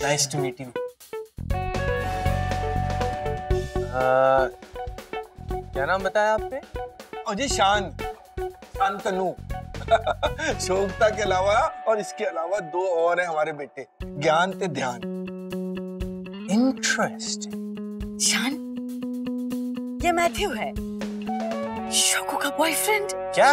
Nice to meet you. क्या नाम बताया आपने? जी शान, शांतनु। शोभता के अलावा और इसके अलावा दो और हैं हमारे बेटे, ज्ञान ते ध्यान। इंटरेस्टिंग। शान, ये मैथ्यू है, शोको का बॉयफ्रेंड। क्या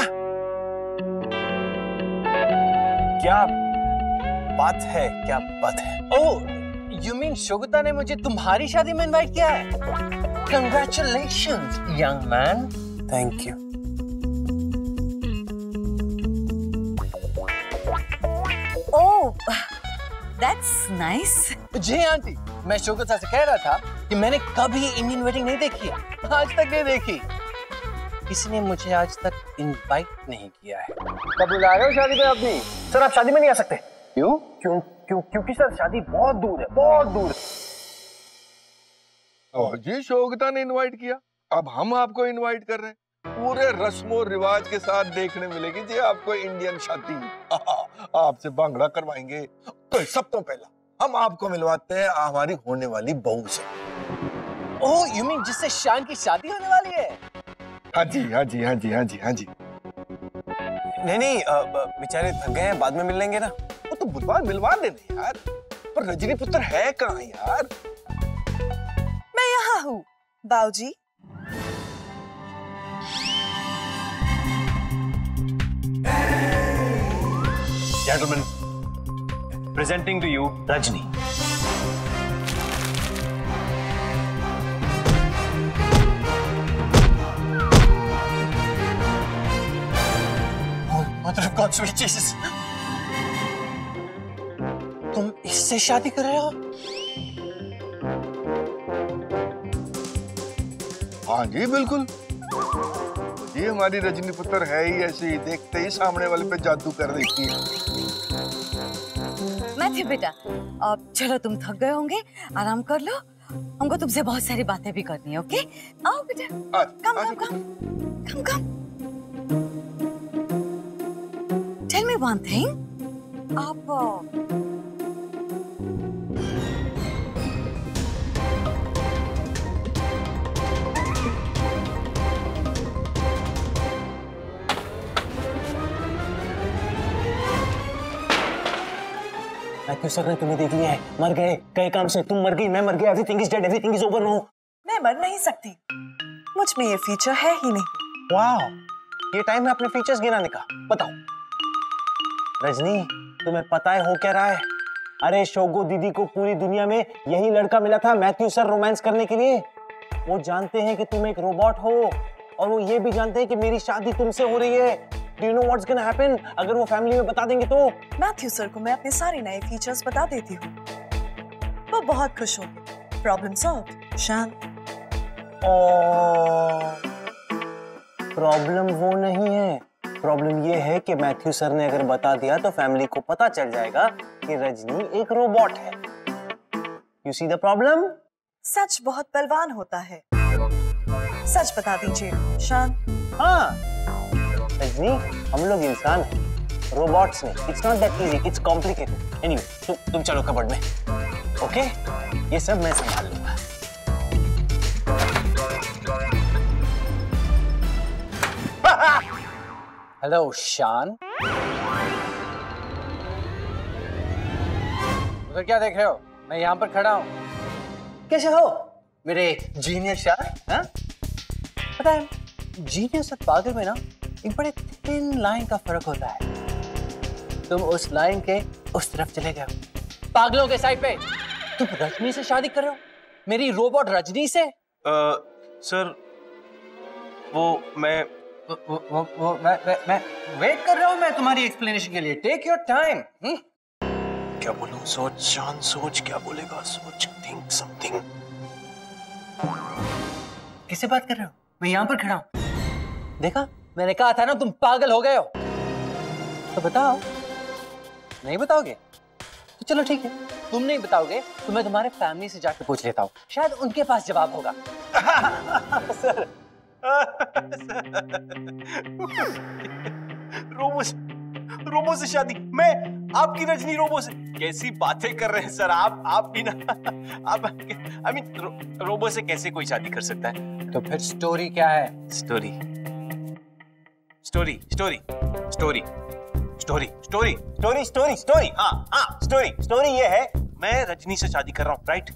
क्या बात है, क्या बात है? ओह, यू मीन शोगुता ने मुझे तुम्हारी शादी में इनवाइट किया है? Congratulations, young man. Thank you. Oh, that's nice. जी आंटी, मैं शोगुता से कह रहा था कि मैंने कभी इंडियन वेडिंग नहीं देखी है, आज तक नहीं देखी। किसी ने मुझे आज तक इनवाइट नहीं किया है। कब बुला रहे हो शादी में अपनी? सर आप शादी में नहीं आ सकते। क्यों? क्योंकि सर शादी बहुत दूर है, बहुत दूर है। और जी शोभता ने इनवाइट किया, अब हम आपको इनवाइट कर रहे हैं। पूरे रस्मों रिवाज के साथ देखने मिलेगी जी आपको इंडियन शादी। आपसे भांगड़ा करवाएंगे। तो सब तो पहला हम आपको मिलवाते हैं हमारी होने वाली बहू से। ओह, यू मीन जिससे शान की शादी होने वाली है? हाँ जी, हाँ जी, हाँ जी, हाँ जी, हाँ जी। नहीं, बेचारे थक गए हैं, बाद में मिल लेंगे ना। वो तो मिलवा देने यार, पर रजनी पुत्र है कहाँ यार? मैं यहाँ हूँ बाऊजी। Gentlemen, presenting to you Rajni. Oh, mother of God, sweet Jesus. तुम इससे शादी कर रहे हो? हाँ जी बिल्कुल, ये हमारी रजनी पुत्र है ही ऐसे ही, देखते ही सामने वाले पे जादू कर देती है। मैथ्यू बेटा, अब चलो तुम थक गए होंगे, आराम कर लो। हमको तुमसे बहुत सारी बातें भी करनी है, ओके? आओ बेटा, come. Tell me one thing, आप मैथ्यू सर ने तुम्हें देख लिया है, मर गए, कई काम से तुम मर गई, मैं मर गया, everything is dead, everything is over now. मैं मर नहीं सकती, मुझ में ये फीचर है ही नहीं। वाह, ये टाइम है अपने फीचर्स गिनाने का। बताओ रजनी, तुम्हें पता है हो क्या रहा है? अरे शोगो दीदी को पूरी दुनिया में यही लड़का मिला था मैथ्यू सर रोमांस करने के लिए। वो जानते हैं कि तुम एक रोबोट हो, और वो ये भी जानते हैं कि मेरी शादी तुमसे हो रही है। Do you know what's gonna happen? अगर वो फैमिली में बता देंगे तो? मैथ्यू सर को मैं अपने सारे नए फीचर्स बता देती हूँ, वो बहुत खुश होंगे। Problem solve. शान, प्रॉब्लम वो नहीं है, प्रॉब्लम ये है कि मैथ्यू सर ने अगर बता दिया तो फैमिली को पता चल जाएगा कि रजनी एक रोबोट है। You see the problem? सच बहुत बलवान होता है, सच बता दीजिए शान। हाँ रजनी, हम लोग इंसान हैं, रोबोट्स नहीं। It's not that easy, it's complicated. Anyway, तुम चलो कबर्ड में, ओके? ये सब मैं संभाल लूंगा। हेलो शान, उधर क्या देख रहे हो? मैं यहाँ पर खड़ा हूँ। कैसे हो मेरे जीनियस शान? हाँ? पता है जीनियस और पागल में ना एक बड़े थिन लाइन का फर्क होता है। तुम उस लाइन के उस तरफ चले गए हो, पागलों के साइड पे। तुम रजनी से शादी कर रहे हो, मेरी रोबोट रजनी से? सर वो मैं वेट कर रहा हूं मैं तुम्हारी एक्सप्लेनेशन के लिए। Take your time. क्या बोलूं? सोच शान, सोच क्या बोलेगा, सोच, थिंक समथिंग। किससे बात कर रहे हो? मैं यहाँ पर खड़ा हूँ। देखा, मैंने कहा था ना तुम पागल हो गए हो। तो बताओ। नहीं बताओगे तो चलो ठीक है, तुम नहीं बताओगे तो मैं तुम्हारे फैमिली से जाकर पूछ लेता हूँ, शायद उनके पास जवाब होगा। सर रोज रोबो से शादी? मैं आपकी रजनी रोबो से? कैसी बातें कर रहे हैं सर आप भी ना। आप आई मीन रोबो से कैसे कोई शादी कर सकता है? तो फिर स्टोरी क्या है? Story story story story story story story story story हाँ स्टोरी स्टोरी ये है, मैं रजनी से शादी कर रहा हूँ, राइट?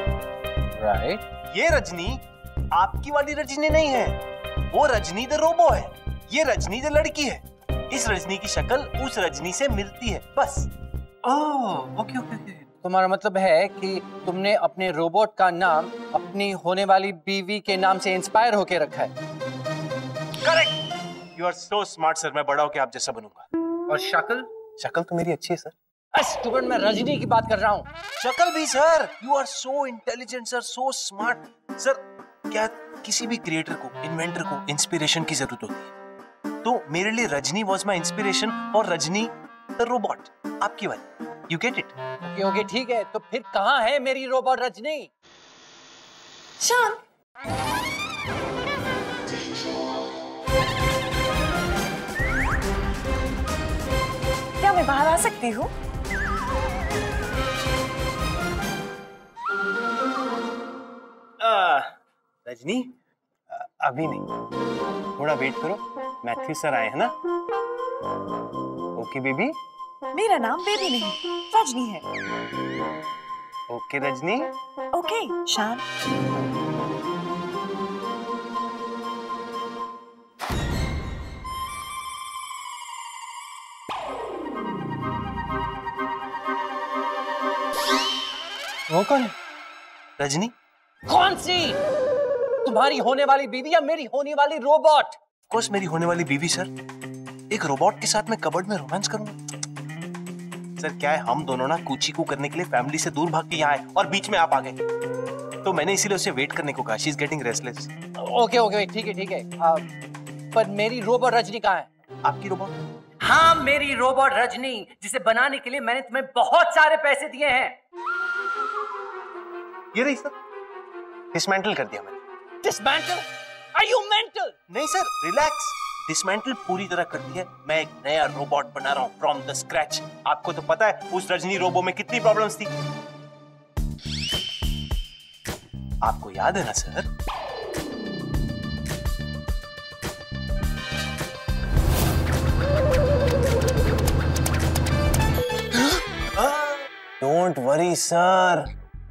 ये रजनी आपकी वाली रजनी नहीं है, वो रजनी द रोबो है, ये रजनी द लड़की है। इस रजनी की शक्ल उस रजनी से मिलती है, बस। Oh okay okay okay. तुम्हारा मतलब है कि तुमने अपने रोबोट का नाम अपनी होने वाली बीवी के नाम से इंस्पायर होके रखा है। Correct, you are so smart sir, मैं बड़ा होके आप जैसा बनूंगा। और शक्ल? शक्ल तो मेरी अच्छी है सर। स्टूडेंट, मैं रजनी की बात कर रहा हूँ। शक्ल भी sir, you are so intelligent sir, so smart sir. क्या किसी भी क्रिएटर को, इन्वेंटर को इंस्पिरेशन की जरूरत होती है, तो मेरे लिए रजनी वॉज माई इंस्पिरेशन और रजनी द रोबोट आपकी वाली। You get it? Okay okay ठीक है, तो फिर कहाँ है मेरी रोबोट रजनी? शान, क्या मैं बाहर आ सकती हूँ? रजनी अभी नहीं, थोड़ा वेट करो, मैथ्यू सर आए हैं ना। Okay baby? मेरा नाम बेबी नहीं, रजनी है। ओके रजनी। ओके शान। वो कौन है? रजनी? कौन सी? तुम्हारी होने वाली बीवी या मेरी होने वाली रोबोट? ऑफ कोर्स मेरी होने वाली बीवी सर। एक रोबोट के साथ मैं कबर्ड में रोमांस करूंगा? सर क्या है, हम दोनों ना कूची-कू करने के लिए फैमिली से दूर भाग के यहाँ आए और बीच में आप आ गए, तो मैंने इसीलिए उसे वेट करने को कहा। She is getting restless. Okay okay ठीक है ठीक है। पर मेरी रोबोट रजनी कहाँ है? आपकी रोबोट? हाँ मेरी रोबोट रजनी, जिसे बनाने के लिए मैंने तुम्हें बहुत सारे पैसे दिए हैं। ये रही सर, डिसमेंटल कर दिया मैंने। डिसमेंटल? Are you mental? नहीं सर, रिलैक्स। डिसमेंटल पूरी तरह कर दी है, मैं एक नया रोबोट बना रहा हूँ फ्रॉम द स्क्रैच। आपको तो पता है उस रजनी रोबो में कितनी प्रॉब्लम्स थी, आपको याद है ना सर? डोंट वरी सर,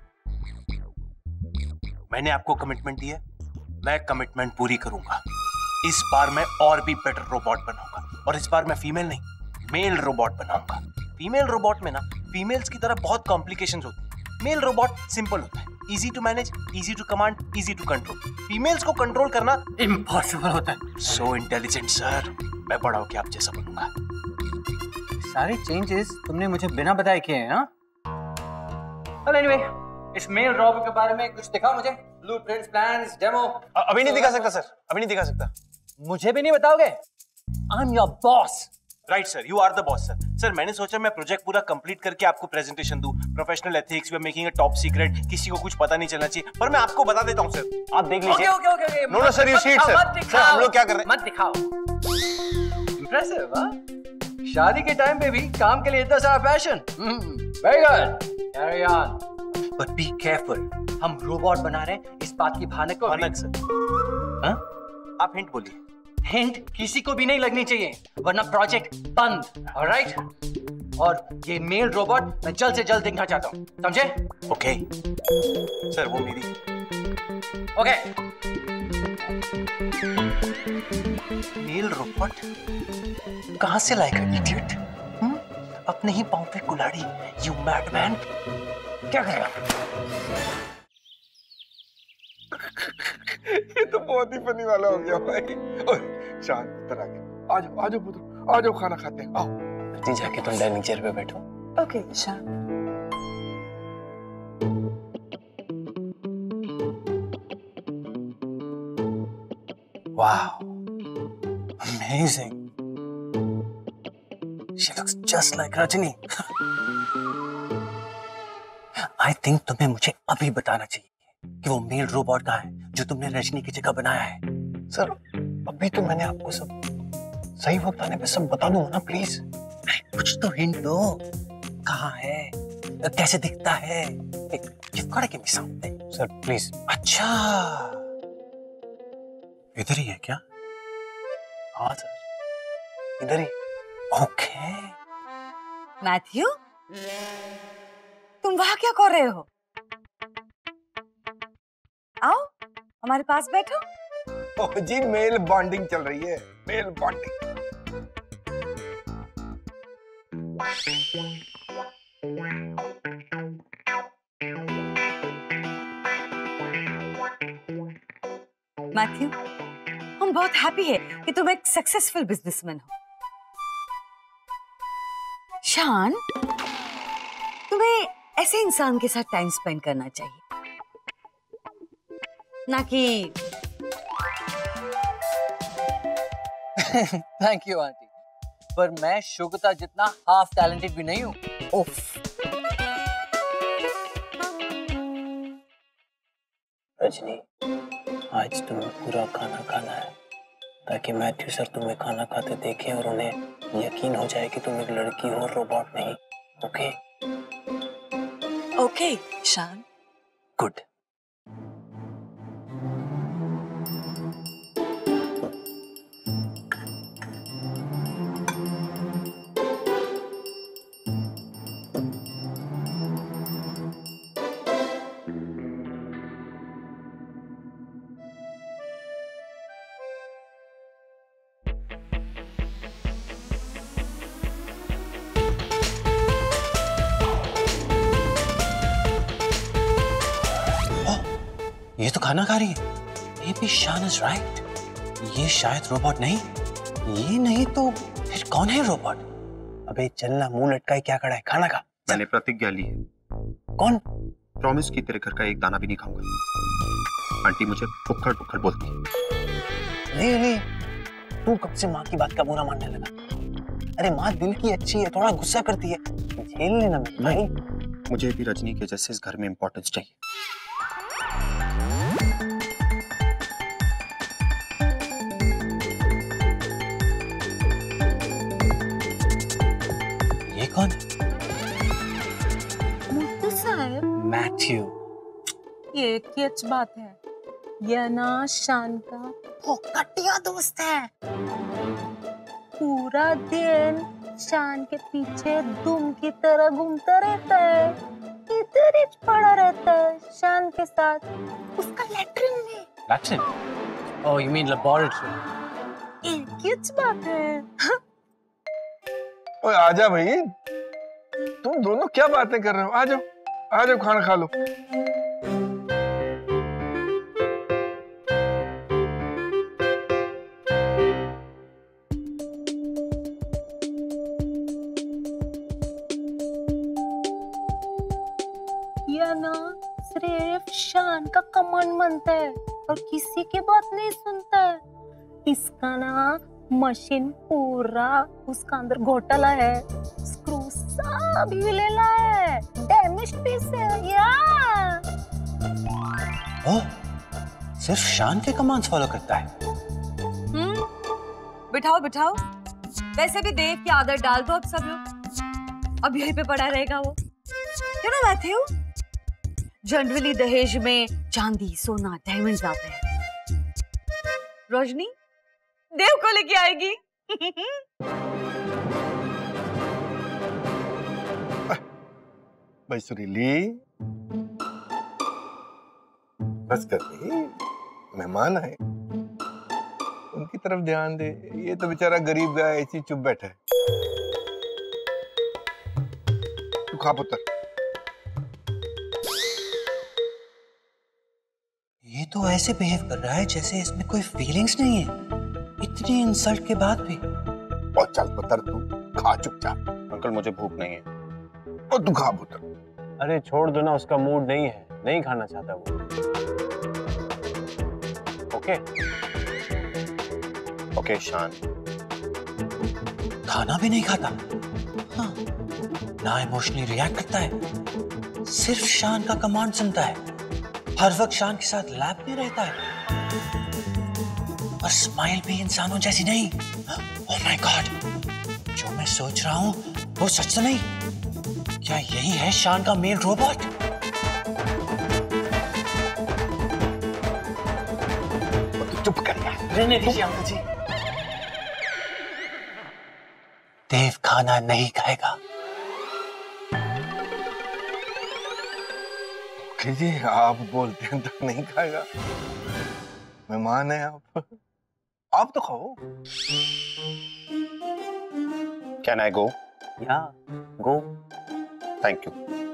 मैंने आपको कमिटमेंट दी है, मैं कमिटमेंट पूरी करूंगा। इस बार मैं और भी बेटर रोबोट बनाऊंगा, और इस बार मैं फीमेल नहीं मेल रोबोट बनाऊंगा। फीमेल रोबोट में ना फीमेल्स की तरह बहुत कॉम्प्लिकेशंस होती है। मेल रोबोट सिंपल होता है, easy to manage, easy to command, easy to control. Females को कंट्रोल करना इम्पॉसिबल होता है। सो इंटेलिजेंट सर, मैं बड़ा होके आप जैसा बनूंगा। सारे चेंजेस तुमने मुझे बिना बताए किए हैं, हाँ? एनीवे, इस मेल रोबोट के बारे में कुछ दिखाओ मुझे। Blueprints, plans, demo. अभी नहीं दिखा सकता सर, अभी नहीं दिखा सकता। मुझे भी नहीं बताओगे? I am your boss. Right sir, you are the boss sir. Sir मैंने सोचा मैं प्रोजेक्ट पूरा कंप्लीट करके आपको प्रेजेंटेशन दूं। Professional ethics, we are making a top secret, किसी को कुछ पता नहीं चलना चाहिए, पर मैं आपको बता देता हूं सर, आप देख लीजिए। Okay okay okay. No no sir, you see it sir. Sir हम लोग क्या कर रहे हैं? मत दिखाओ। इंप्रेसिव, हाँ? शादी के टाइम पे भी काम के लिए इतना सारा passion. Very good, carry on. But be careful, हम रोबोट बना रहे हैं, इस बात की भनक को भनक सर। हाँ? आप हिंट बोलिए। हिंट किसी को भी नहीं लगनी चाहिए, वरना प्रोजेक्ट बंद। ऑलराइट? और ये मेल रोबोट मैं जल्द से जल्द देखना चाहता हूँ, समझे? ओके सर, वो मेरी। ओके। मेल रोबोट कहाँ से लाएगा इडियट? अपने ही पाँव पे कुल्हाड़ी, यू मैडमैन। क्या करेगा? ये तो बहुत ही फनी वाला हो गया भाई। ओए शांत, इधर आ गया। आ जाओ, आ जाओ पुत्र, आ जाओ, खाना खाते हैं, आओ। जी जाके तुम डाइनिंग चेयर पे बैठो। ओके शान। Wow, amazing. She looks just like Rajini. I think तुम्हें मुझे अभी बताना चाहिए कि वो मेल रोबोट कहाँ है जो तुमने रजनी की जगह बनाया है। सर अभी तो मैंने आपको सब सही वक्त आने पे सब बता दूंगा ना, प्लीज। कुछ तो हिंट दो, कहाँ है, कैसे दिखता है? You've got to give me something. Sir please. अच्छा, इधर ही है क्या? हाँ सर, इधर ही। ओके। मैथ्यू, तुम वहां क्या कर रहे हो? आओ हमारे पास बैठो। ओह जी, मेल बॉन्डिंग चल रही है, मेल बॉन्डिंग। मैथ्यू, हम बहुत हैप्पी है कि तुम एक सक्सेसफुल बिजनेसमैन हो। शान, तुम्हें ऐसे इंसान के साथ टाइम स्पेंड करना चाहिए, ना कि थैंक यू आंटी, पर मैं शुगता जितना हाफ टैलेंटेड भी नहीं हूँ। उफ। रजनी, आज तुम्हें पूरा खाना खाना है ताकि मैथ्यू सर तुम्हें खाना खाते देखें और उन्हें यकीन हो जाए कि तुम एक लड़की हो, रोबोट नहीं। ओके? ओके शान। गुड। ये तो खाना खा रही है। Maybe Shan is right. ये शायद रोबोट नहीं। ये नहीं तो फिर कौन है रोबोट? अबे चलना, मुंह लटकाए क्या खड़ा है, खाना खा। मैंने प्रतिज्ञा ली है। कौन? प्रॉमिस की तेरे घर का एक दाना भी नहीं खाऊंगा। आंटी मुझे पुक्खड़ पुक्खड़ बोलती है। नहीं, तू कब से माँ की बात का बुरा मानने लगा? अरे माँ दिल की अच्छी है, थोड़ा गुस्सा करती है, झेल लेना मेरे भाई। मुझे भी रजनी के जैसे इस घर में इंपॉर्टेंस चाहिए। कौन? मुफ्ती साहब, मैथ्यू। ये एक बात है, यह ना शान का फोकटिया दोस्त है। पूरा दिन शान के पीछे दुम की तरह घूमता रहता है, इधर ही पड़ा रहता है शान के साथ, उसका लैट्रिन में। Latrine? Oh, you mean laboratory? एक ही बात है। ओए आजा भाई, तुम दोनों क्या बातें कर रहे हो? आ जाओ, आ जाओ, खाना खा लो। यह ना सिर्फ शान का कमांड मानता है और किसी की बात नहीं सुनता है। इसका ना मशीन पूरा उसका अंदर घोटाला है, स्क्रू सब हिलेला है, डैमेज पीस है यार। ओह, सिर्फ शान के कमांड्स फॉलो करता है। बिठाओ बिठाओ, वैसे भी देव की आदत डाल दो अब सब लोग, अब यहीं पे पड़ा रहेगा वो। यू नो मैथ्यू, जनरली दहेज में चांदी, सोना, डायमंड्स आते हैं। रोशनी देव को लेके आएगी। भाई सुरीली, बस कर रही, मेहमान आए, उनकी तरफ ध्यान दे। ये तो बेचारा गरीब गया ऐसी चुप बैठा है। तू खा पुत्र। ये तो ऐसे बिहेव कर रहा है जैसे इसमें कोई फीलिंग्स नहीं है, इतनी इंसल्ट के बाद भी। और चल पुत्र, तू खा चुपचाप। अंकल मुझे भूख नहीं है। और तू खा पुत्र। अरे छोड़ दो ना, उसका मूड नहीं है, नहीं खाना चाहता वो। ओके ओके शान। खाना भी नहीं खाता, हाँ, ना इमोशनली रिएक्ट करता है, सिर्फ शान का कमांड सुनता है, हर वक्त शान के साथ लैब में रहता है, और स्माइल भी इंसानों जैसी नहीं। ओह माय गॉड, जो मैं सोच रहा हूँ वो सच तो नहीं? क्या यही है शान का मेल रोबोट? चुप कर यार। रहने दीजिए अंकल जी। देव खाना नहीं खाएगा। जी आप बोलते हैं तो नहीं खाएगा। मेहमान है आप तो खाओ। Can I go? या गो। Thank you.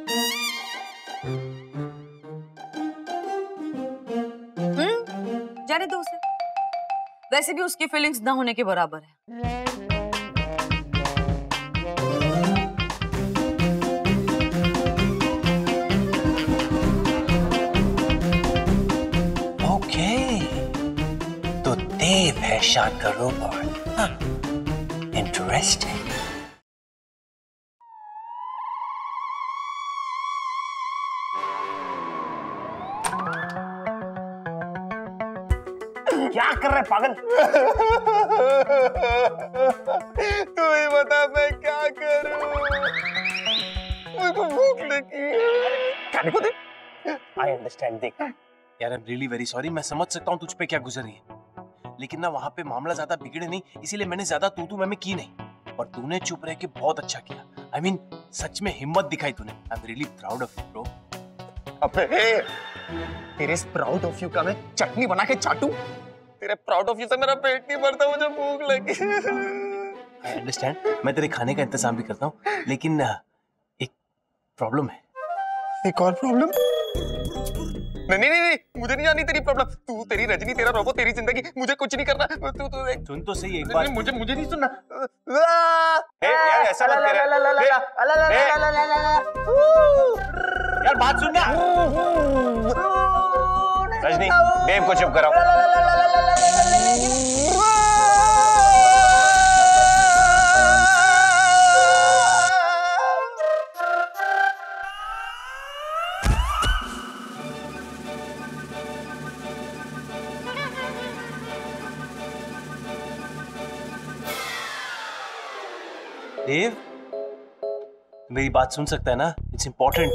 जाने दो उसे, वैसे भी उसकी फीलिंग्स ना होने के बराबर है। तो देव है शान का रोबोट। इंटरेस्टिंग। क्या कर रहे पागल? तू ही बता मैं क्या करूं? मुझे भूख लगी है। खाने को दे। I understand, देख यार, I am really very sorry. मैं समझ सकता हूँ तुझ पे क्या गुजर रही है, लेकिन ना वहाँ पे मामला ज्यादा बिगड़े नहीं, इसीलिए मैंने ज्यादा तू मैं की नहीं। और तूने चुप रह के बहुत अच्छा किया। I mean, सच में हिम्मत दिखाई तूने। I am really proud of you bro. अबे तेरे प्राउड ऑफ यू का मैं चटनी बना के चाटूं? तेरे प्राउड ऑफ यू से मेरा पेट नहीं भरता, मुझे भूख लगी। आई अंडरस्टैंड, मैं तेरे खाने का इंतजाम भी करता हूँ, लेकिन एक प्रॉब्लम है। एक और प्रॉब्लम? नहीं, मुझे नहीं आनी तेरी प्रॉब्लम। तू, तेरी रजनी, तेरा रोबो, तेरी जिंदगी, मुझे कुछ नहीं करना। तू सुन तो सही एक बार। मुझे नहीं सुनना। यार ऐसा मत कर यार, बात सुन ना। रजनी, देव को चुप कराओ। देव, मेरी बात सुन सकता है ना? It's important.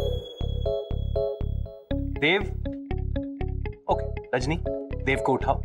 Dev, okay Rajni, Dev को उठाओ।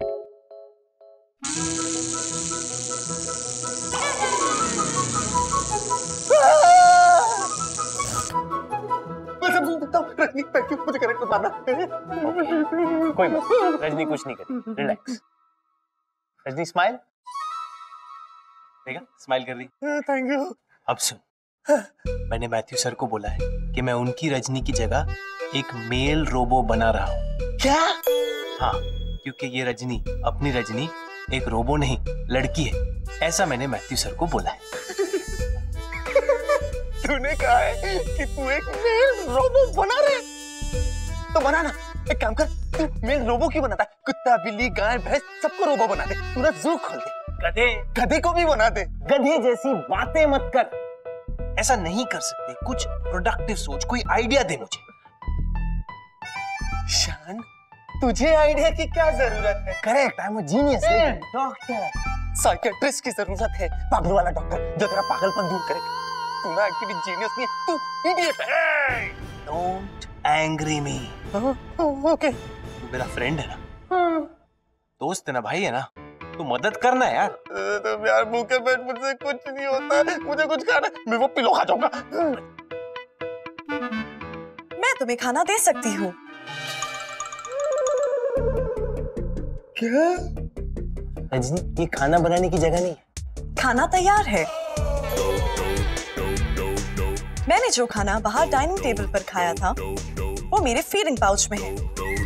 मैं सब सुन सकता हूँ। रजनी, थैंक यू, मुझे करेक्ट मारना। कोई बात, रजनी कुछ नहीं करी, रिलैक्स। रजनी स्माइल। देखा, स्माइल कर रही। Thank you. अब सुन, मैंने मैथ्यू सर को बोला है कि मैं उनकी रजनी की जगह एक मेल रोबो बना रहा हूँ। क्या? हाँ, क्योंकि ये रजनी, अपनी रजनी, एक रोबो नहीं लड़की है, ऐसा मैंने मैथ्यू सर को बोला है। तूने कहा है कि तू एक मेल रोबो बना रहे, तो बना ना। एक काम कर, तू मेल रोबो क्यों बनाता है? कुत्ता, बिल्ली, गाय, भैंस, सबको रोबो बना दे। तू ना जू खोल दे, गधे को भी बना दे। गधे जैसी बातें मत कर, ऐसा नहीं कर सकते। कुछ प्रोडक्टिव सोच, कोई आइडिया दे मुझे। शान, तुझे आइडिया की क्या जरूरत है? Correct, I am a genius. Doctor, psychiatrist की जरूरत है, पागल वाला डॉक्टर जो तेरा पागलपन दूर करे। तू ना एक्चुअली जीनियस नहीं है, तू इडियट है। Don't angry me. ओके, तू मेरा फ्रेंड है ना, दोस्त है ना, भाई है ना, तू मदद करना यार। तो यार भूखे पेट मुझसे कुछ नहीं होता, मुझे कुछ खाना, मैं वो पिलो खा जाऊंगा। मैं तुम्हें खाना दे सकती हूँ। क्या? रजनी, ये खाना बनाने की जगह नहीं है। खाना तैयार है। मैंने जो खाना बाहर डाइनिंग टेबल पर खाया था वो मेरे फीडिंग पाउच में है।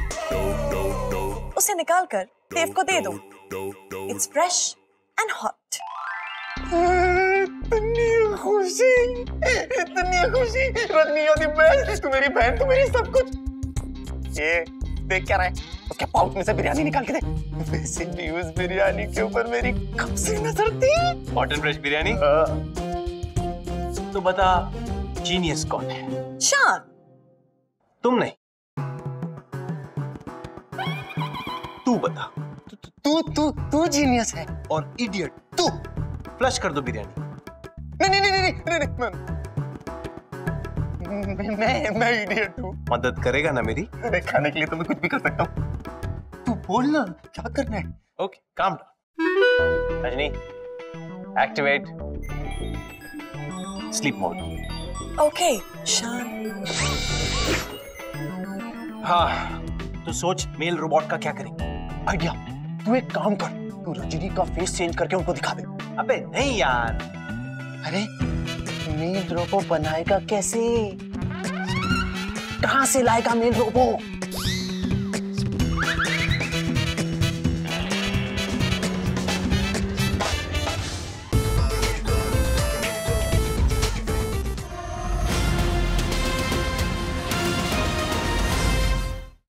उसे निकालकर देव को दे दो। It's fresh and hot. इतनी खुशी, इतनी खुशी। रजनी योदी बेस्ट, तू मेरी बहन, तू मेरी सब कुछ। ये देख क्या रहा है? उसके पाउच में से बिरयानी निकाल के दे। वैसे भी उस बिरयानी के ऊपर मेरी कब से नजर थी। Hot and fresh biryani. तो बता, जीनियस कौन है? शान। तुम नहीं, तू बता। तू जीनियस है। और इडियट तू। फ्लश कर दो बिरयानी। नहीं, मैं इडियट हूँ। मदद करेगा ना मेरी? अरे खाने के लिए तो मैं कुछ भी कर सकता हूँ। तू बोल ना, क्या करना है? Okay, calm down. Rajni, activate sleep mode. Okay, Shaan. हाँ, तो सोच मेल रोबोट का क्या करेंगे? आइडिया, तू एक काम कर, तू रजनी का फेस चेंज करके उनको दिखा दे। अबे नहीं यार। अरे मेल रोबो बनाएगा कैसे? कहाँ से लाएगा मेल रोबो?